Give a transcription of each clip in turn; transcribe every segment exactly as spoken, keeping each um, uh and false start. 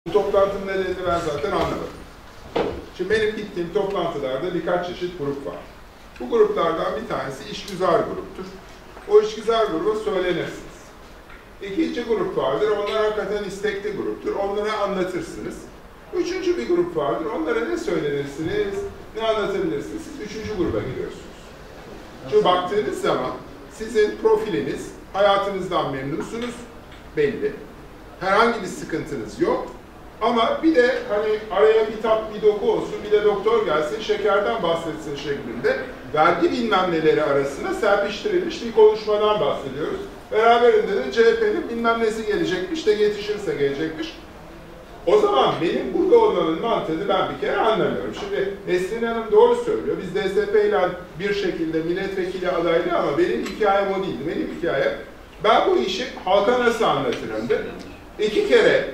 Bu toplantının nedenini ben zaten anlamadım. Şimdi benim gittiğim toplantılarda birkaç çeşit grup var. Bu gruplardan bir tanesi işgüzar gruptur. O işgüzar gruba söylenirsiniz. İkinci grup vardır, onlar hakikaten istekli gruptur. Onlara anlatırsınız. Üçüncü bir grup vardır, onlara ne söylenirsiniz, ne anlatabilirsiniz. Siz üçüncü gruba giriyorsunuz. Çünkü baktığınız zaman sizin profiliniz, hayatınızdan memnunsunuz, belli. Herhangi bir sıkıntınız yok. Ama bir de hani araya bir tat, bir doku olsun, bir de doktor gelsin, şekerden bahsetsin şeklinde vergi bilmem neleri arasına serpiştirilmiş bir konuşmadan bahsediyoruz. Beraberinde de C H P'nin bilmem nesi gelecekmiş de yetişirse gelecekmiş. O zaman benim burada olmanın mantığını ben bir kere anlamıyorum. Şimdi Nesrin Hanım doğru söylüyor. Biz D S P ile bir şekilde milletvekili adaylı ama benim hikayem o değildi. Benim hikayem, ben bu işi halka nasıl anlatırımdı? İki kere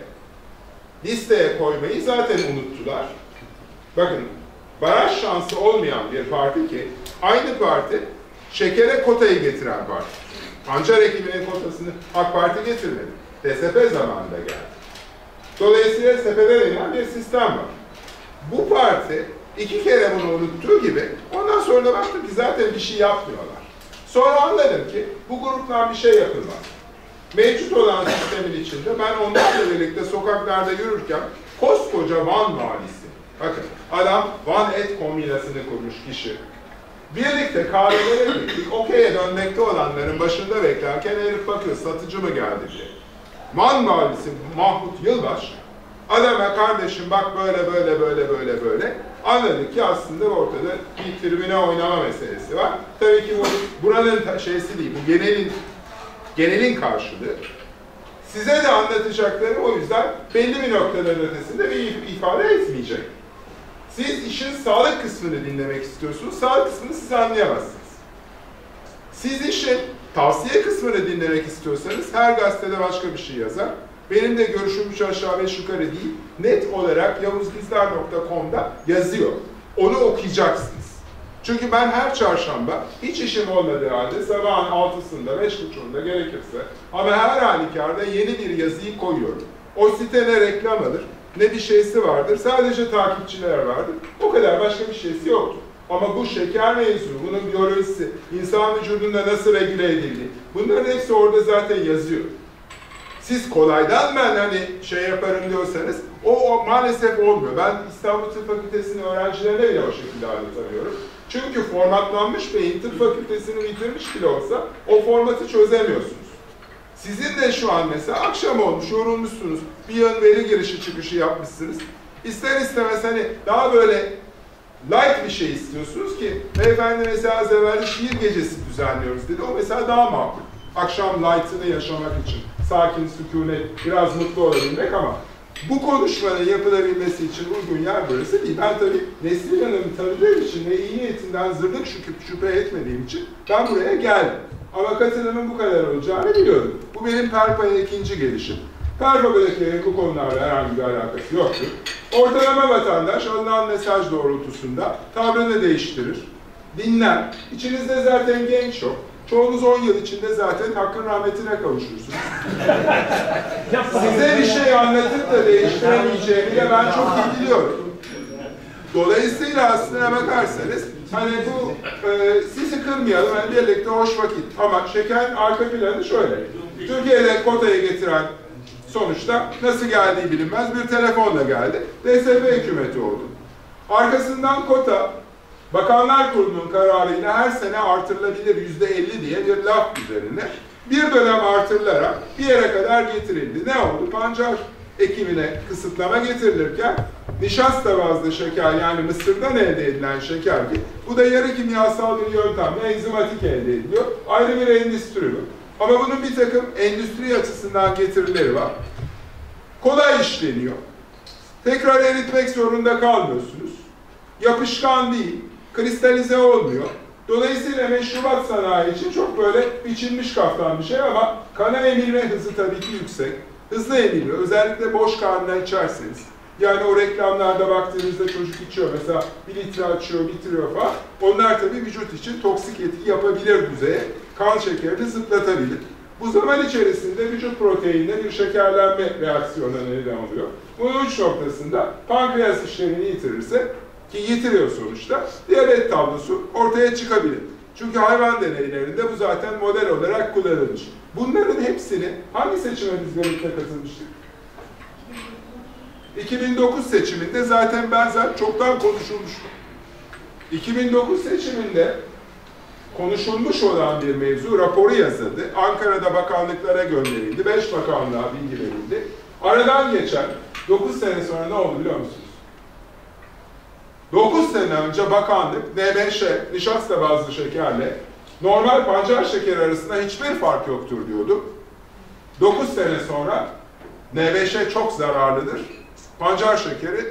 listeye koymayı zaten unuttular. Bakın, baraj şansı olmayan bir parti ki, aynı parti şekere kotayı getiren parti. Pancar ekiminin kotasını AK Parti getirmedi. D S P zamanında geldi. Dolayısıyla sepede denilen bir sistem var. Bu parti iki kere bunu unuttuğu gibi, ondan sonra da baktım ki zaten bir şey yapmıyorlar. Sonra anladım ki bu gruptan bir şey yapılmaz. Mevcut olan sistemin içinde ben onlarla birlikte sokaklarda yürürken koskoca Van valisi, bakın adam Van et kombinasını kurmuş kişi. Birlikte kahvelere gittik, okey'e dönmekte olanların başında beklerken herif bakıyor, satıcı mı geldi diye. Van valisi Mahmut Yılbaş, adama kardeşim bak böyle böyle böyle böyle böyle, anladık ki aslında ortada bir tribüne oynama meselesi var. Tabii ki bu buranın şeysi değil, bu genelin genelin karşılığı. Size de anlatacakları o yüzden belli bir noktaların ötesinde bir ifade etmeyecek. Siz işin sağlık kısmını dinlemek istiyorsunuz, sağlık kısmını siz anlayamazsınız. Siz işin tavsiye kısmını dinlemek istiyorsanız her gazetede başka bir şey yazar. Benim de görüşüm üç aşağı beş yukarı değil, net olarak yavuzgizler nokta com'da yazıyor. Onu okuyacaksınız. Çünkü ben her çarşamba hiç işim olmadığı halde sabahın altısında, beş buçuğunda gerekirse ama her halükarda yeni bir yazıyı koyuyorum. O site ne reklam alır, ne bir şeysi vardır, sadece takipçiler vardır. O kadar, başka bir şeysi yoktur. Ama bu şeker mevzu, bunun biyolojisi, insan vücudunda nasıl regüle edildiği, bunların hepsi orada zaten yazıyor. Siz kolaydan ben hani şey yaparım diyorsanız, o, o maalesef olmuyor. Ben İstanbul Tıp Fakültesi'nin öğrencilerine bile o şekilde anlatamıyorum. Çünkü formatlanmış beyin tıp fakültesini bitirmiş bile olsa o formatı çözemiyorsunuz. Sizin de şu an mesela akşam olmuş, yorulmuşsunuz, bir yön veri girişi çıkışı yapmışsınız. İster istemez hani daha böyle light bir şey istiyorsunuz ki, beyefendi mesela az evvel şiir gecesi düzenliyoruz dedi, o mesela daha makul. Akşam light'ını yaşamak için, sakin, sükunet, biraz mutlu olabilmek ama bu konuşmanın yapılabilmesi için uygun yer burası değil. Ben tabii Nesrin Hanım'ı tanıdığım için ve iyi niyetinden zırnık şüphe etmediğim için ben buraya geldim. Ama katılımın bu kadar olacağını biliyordum. Bu benim Perpa'ya ikinci gelişim. Perpa'dakilerin bu konularla herhangi bir alakası yoktur. Ortalama vatandaş alınan mesaj doğrultusunda tavrını değiştirir, dinler. İçinizde zaten genç yok. Çoğunuz on yıl içinde zaten hakkın rahmetine kavuşursunuz. Size bir şey anlatıp da değiştiremeyeceğini de ben çok iyi biliyorum. Dolayısıyla aslına bakarsanız, hani bu e, sizi kırmayalım, hani birlikte hoş vakit. Ama şekerin arka planı şöyle. Türkiye'de kotayı getiren sonuçta nasıl geldiği bilinmez bir telefonla geldi. D S P hükümeti oldu. Arkasından kota, Bakanlar Kurulu'nun kararıyla her sene artırılabilir yüzde elli diye bir laf üzerine bir dönem artırılarak bir yere kadar getirildi. Ne oldu? Pancar ekimine kısıtlama getirilirken nişasta bazlı şeker, yani mısırdan elde edilen şeker ki bu da yarı kimyasal bir yöntemle enzimatik elde ediliyor. Ayrı bir endüstri bu. Ama bunun bir takım endüstri açısından getirileri var. Kolay işleniyor. Tekrar eritmek zorunda kalmıyorsunuz. Yapışkan değil. Kristalize olmuyor. Dolayısıyla meşrubat sanayi için çok böyle biçilmiş kaftan bir şey ama kana emilme hızı tabii ki yüksek. Hızlı emiliyor. Özellikle boş karnına içerseniz. Yani o reklamlarda baktığınızda çocuk içiyor mesela bir litre açıyor, bitiriyor falan. Onlar tabii vücut için toksik etki yapabilir düzeye. Kan şekerini zıplatabilir. Bu zaman içerisinde vücut proteinine bir şekerlenme reaksiyonuna neden oluyor. Bunun uç noktasında pankreas işlevini yitirirse, ki yitiriyor sonuçta, diyabet tablosu ortaya çıkabilir. Çünkü hayvan deneylerinde bu zaten model olarak kullanılmış. Bunların hepsini hangi seçime biz birlikte katılmıştık? iki bin dokuz seçiminde zaten benzer çoktan konuşulmuştu. iki bin dokuz seçiminde konuşulmuş olan bir mevzu raporu yazıldı. Ankara'da bakanlıklara gönderildi. Beş bakanlığa bilgi verildi. Aradan geçen dokuz sene sonra ne oldu biliyor musunuz? dokuz sene önce bakanlık N beşe, nişasta bazlı şekerle normal pancar şekeri arasında hiçbir fark yoktur diyordu. dokuz sene sonra N beşe çok zararlıdır, pancar şekeri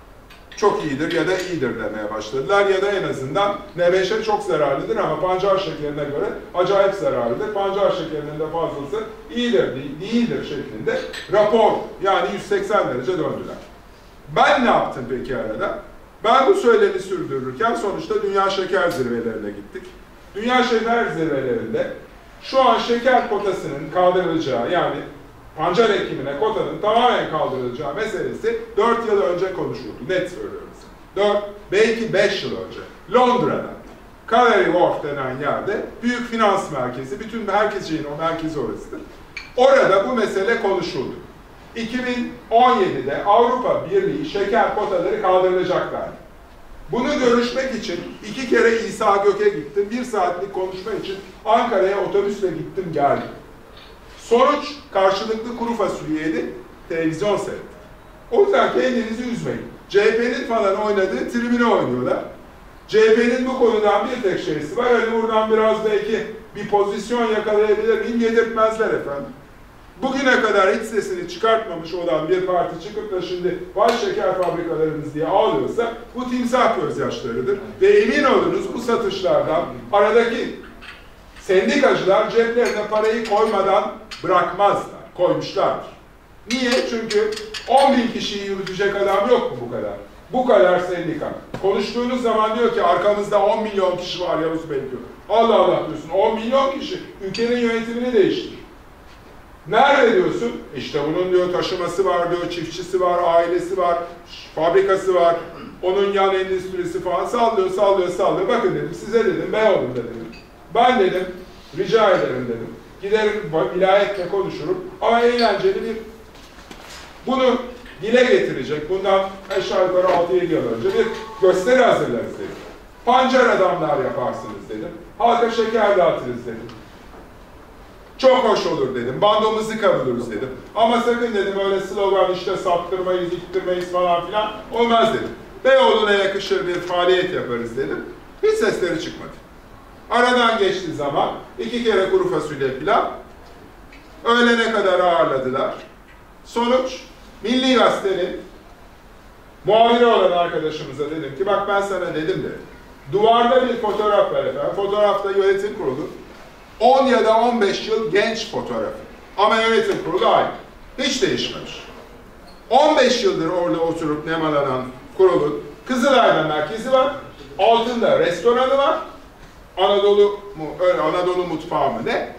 çok iyidir ya da iyidir demeye başladılar. Ya da en azından N beşe çok zararlıdır ama pancar şekerine göre acayip zararlıdır. Pancar şekerinin de fazlası iyidir, değildir şeklinde rapor, yani yüz seksen derece döndüler. Ben ne yaptım peki arada? Ben bu söylemi sürdürürken sonuçta Dünya Şeker Zirvelerine gittik. Dünya Şeker Zirvelerinde şu an şeker kotasının kaldırılacağı, yani pancar ekimine kotanın tamamen kaldırılacağı meselesi dört yıl önce konuşuldu. Net söylüyorum size. dört, belki beş yıl önce. Londra'da, Canary Wharf denen yerde büyük finans merkezi, bütün herkes şeyin o merkezi orasıdır. Orada bu mesele konuşuldu. iki bin on yedide Avrupa Birliği şeker kotaları kaldırılacaklar. Bunu görüşmek için iki kere İsa Gök'e gittim. Bir saatlik konuşma için Ankara'ya otobüsle gittim geldim. Sonuç karşılıklı kuru fasulyeydi, televizyon seyrettik. O yüzden kendinizi üzmeyin. C H P'nin falan oynadığı tribüne oynuyorlar. C H P'nin bu konudan bir tek şeysi var. Hani buradan biraz belki bir pozisyon yakalayabilir miyim? Yedirtmezler efendim. Bugüne kadar hiç sesini çıkartmamış olan bir parti çıkıp da şimdi vay şeker fabrikalarımız diye ağlıyorsa bu timsah gözyaşlarıdır. Ve emin olunuz bu satışlardan aradaki sendikacılar ceplerine parayı koymadan bırakmazlar, koymuşlardır. Niye? Çünkü on bin kişiyi yürütecek adam yok mu bu kadar? Bu kadar sendika. Konuştuğunuz zaman diyor ki arkamızda on milyon kişi var Yavuz Bey diyor. Allah Allah diyorsun, on milyon kişi ülkenin yönetimini değiştirir. Nerede diyorsun? İşte bunun diyor taşıması var diyor, çiftçisi var, ailesi var, fabrikası var, onun yan endüstrisi falan sallıyor, sallıyor, sallıyor. Bakın dedim, size dedim, Beyoğlu'nda dedim. Ben dedim, rica ederim dedim. Giderim, vilayetle konuşurum ama eğlenceli bir, bunu dile getirecek, bundan aşağı yukarı altı yedi yıl önce bir gösteri hazırlarız dedim. Pancar adamlar yaparsınız dedim. Halka şeker dağıtırız dedim. Çok hoş olur dedim. Bandomuzu kavururuz dedim. Ama sakın dedim öyle slogan işte saptırmayız, ittirmeyiz falan filan olmaz dedim. Beyoğlu'na yakışır bir faaliyet yaparız dedim. Hiç sesleri çıkmadı. Aradan geçti zaman, iki kere kuru fasulye pilav, öğlene kadar ağırladılar. Sonuç, Milli Gazete'nin muhabiri olan arkadaşımıza dedim ki, bak ben sana dedim de, duvarda bir fotoğraf var efendim, fotoğrafta yönetim kurulu, on ya da on beş yıl genç fotoğrafı, ama yönetim kurulu aynı, hiç değişmemiş. on beş yıldır orada oturup nemalanan kurulun Kızılay'da merkezi var, altında restoranı var, Anadolu mu, öyle Anadolu mutfağı mı ne?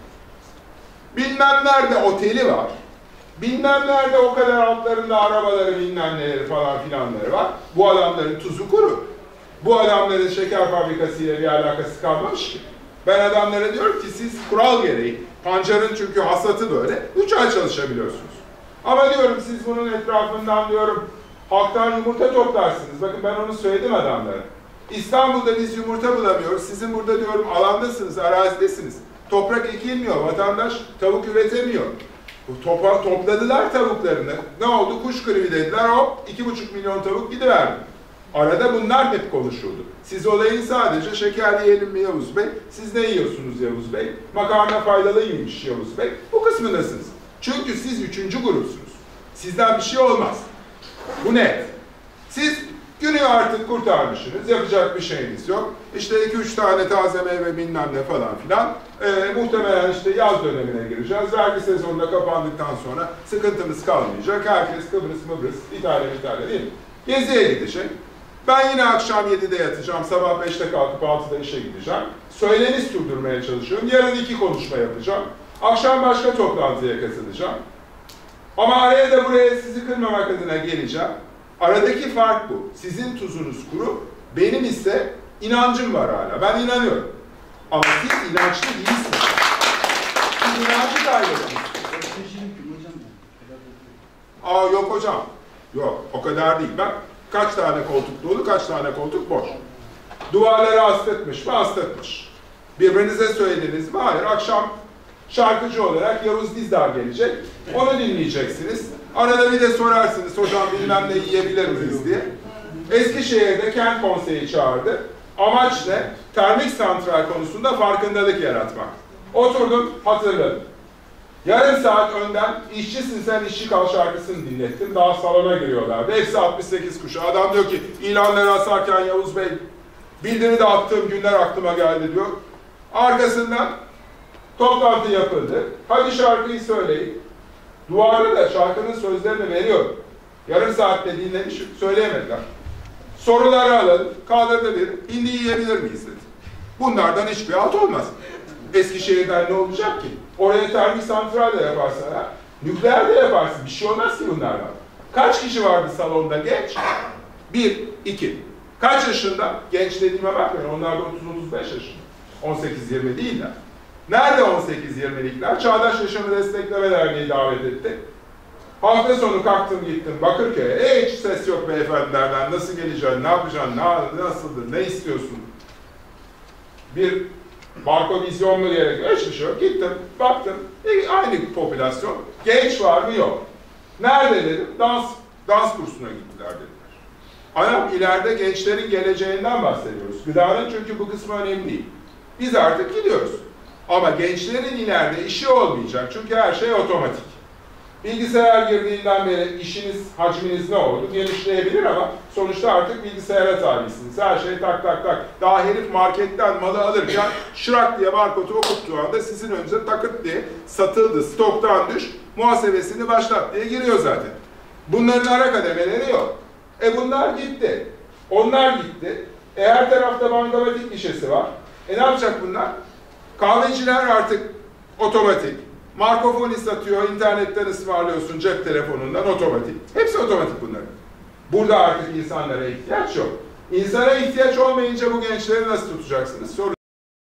Bilmem nerede oteli var. Bilmem nerede o kadar altlarında arabaları bilmem neleri falan filanları var. Bu adamların tuzu kuru. Bu adamların şeker fabrikasıyla bir alakası kalmamış ki. Ben adamlara diyorum ki siz kural gereği, pancarın çünkü hasatı böyle, üç ay çalışabiliyorsunuz. Ama diyorum siz bunun etrafından diyorum, halktan yumurta toplarsınız. Bakın ben onu söyledim adamlara. İstanbul'da biz yumurta bulamıyoruz. Sizin burada diyorum alandasınız, arazidesiniz. Toprak ekilmiyor, vatandaş tavuk üretemiyor. Topa, topladılar tavuklarını. Ne oldu? Kuş gribi dediler, hop iki buçuk milyon tavuk gidiverdi. Arada bunlar hep konuşuldu. Siz olayın sadece şeker yiyelim mi Yavuz Bey? Siz ne yiyorsunuz Yavuz Bey? Makarna faydalıymış Yavuz Bey. Bu kısmındasınız. Çünkü siz üçüncü grupsunuz. Sizden bir şey olmaz. Bu net. Siz günü artık kurtarmışsınız, yapacak bir şeyiniz yok. İşte iki üç tane taze meyve bilmem ne falan filan. Ee, muhtemelen işte yaz dönemine gireceğiz. Vergi sezonunda kapandıktan sonra sıkıntımız kalmayacak. Herkes Kıbrıs Mıbrıs, İtalya İtalya değil mi? Geziye gidecek. Ben yine akşam yedide yatacağım, sabah beşte kalkıp altıda işe gideceğim. Söylemi sürdürmeye çalışıyorum. Yarın iki konuşma yapacağım. Akşam başka toplantıya katılacağım. Ama araya da buraya sizi kırmamak adına geleceğim. Aradaki fark bu. Sizin tuzunuz kuru, benim ise inancım var hala. Ben inanıyorum. Ama siz inançlı değilsiniz. Siz inancı kaybediyorsunuz. Aa yok hocam. Yok, o kadar değil. Bak, kaç tane koltuk dolu, kaç tane koltuk boş. Duvarları astetmiş mi? Astetmiş. Birbirinize söylediniz mi? Hayır. Akşam şarkıcı olarak Yavuz Dizdar gelecek. Onu dinleyeceksiniz. Arada bir de sorarsınız, hocam bilmem ne yiyebilir miyiz diye. Eskişehir'de kent konseyi çağırdı. Amaç ne? Termik santral konusunda farkındalık yaratmak. Oturdum, hatırladım. Yarım saat önden işçisin sen işçi kal şarkısını dinlettim. Daha salona giriyorlardı. Hepsi altmış sekiz kuşağı. Adam diyor ki ilanları asarken Yavuz Bey bildiri de attığım günler aklıma geldi diyor. Arkasından toplantı yapıldı. Hadi şarkıyı söyleyin. Duvarda da şarkının sözlerini veriyorum. Yarım saatte dinlemiş, söyleyemediler. Soruları alın, kaldırdı bir, hindi yiyebilir miyiz dedi. Bunlardan hiçbir alt olmaz. Eskişehir'den ne olacak ki? Oraya termik santral de yaparsan, ha? Nükleer de yaparsın, bir şey olmaz ki bunlardan. Kaç kişi vardı salonda genç? Bir, iki. Kaç yaşında? Genç dediğime bakmayın, onlar da otuz otuz beş yaşında. on sekiz yirmi değiller. Nerede on sekiz yirmilikler? Çağdaş Yaşamı Destekleme Derneği davet etti. Hafta sonu kalktım gittim Bakırköy'e. Hiç ses yok beyefendilerden. Nasıl geleceksin, ne yapacaksın, ne, nasıldır, ne istiyorsun? Bir marka vizyon mu gerekiyor? Hiçbir şey yok. Gittim, baktım. E, aynı popülasyon. Genç var mı? Yok. Nerede dedim? Dans, dans kursuna gittiler dediler. Anam ileride gençlerin geleceğinden bahsediyoruz. Gıdanın çünkü bu kısmı önemli değil. Biz artık gidiyoruz. Ama gençlerin ileride işi olmayacak. Çünkü her şey otomatik. Bilgisayar girdiğinden beri işiniz, hacminiz ne oldu? Genişleyebilir ama sonuçta artık bilgisayara tabisiniz. Her şey tak tak tak. Daha herif marketten malı alırken şırak diye barkodu okuttuğu anda sizin önünüze takırt diye satıldı, stoktan düş, muhasebesini başlat diye giriyor zaten. Bunların ara kademeleri yok. E bunlar gitti. Onlar gitti. E her tarafta bankamatik gişesi var. E ne yapacak bunlar? Kahveciler artık otomatik. Markofoni satıyor, internetten ısmarlıyorsun, cep telefonundan otomatik. Hepsi otomatik bunların. Burada artık insanlara ihtiyaç yok. İnsana ihtiyaç olmayınca bu gençleri nasıl tutacaksınız? Soru